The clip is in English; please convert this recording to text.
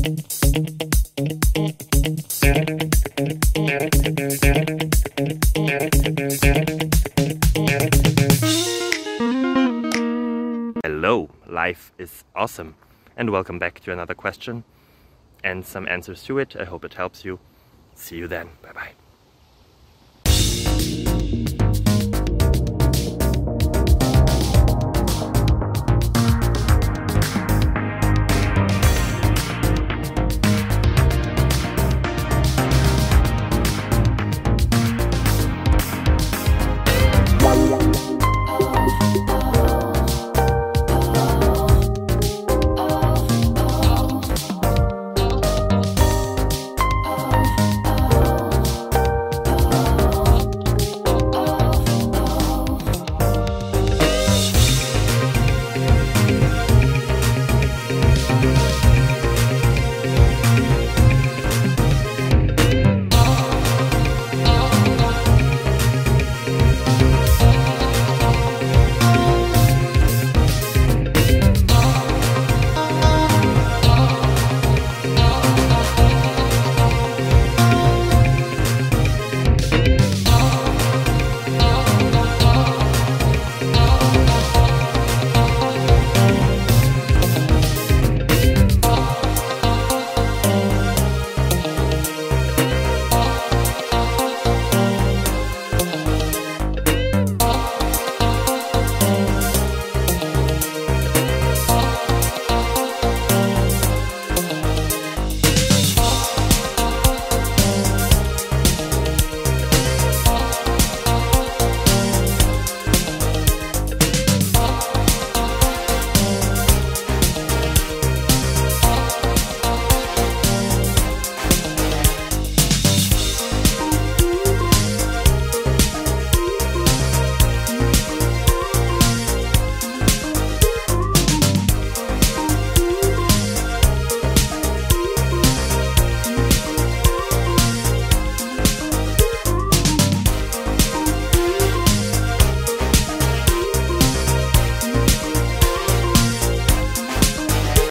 Hello, life is awesome, and welcome back to another question and some answers to it. I hope it helps you. See you then. Bye bye.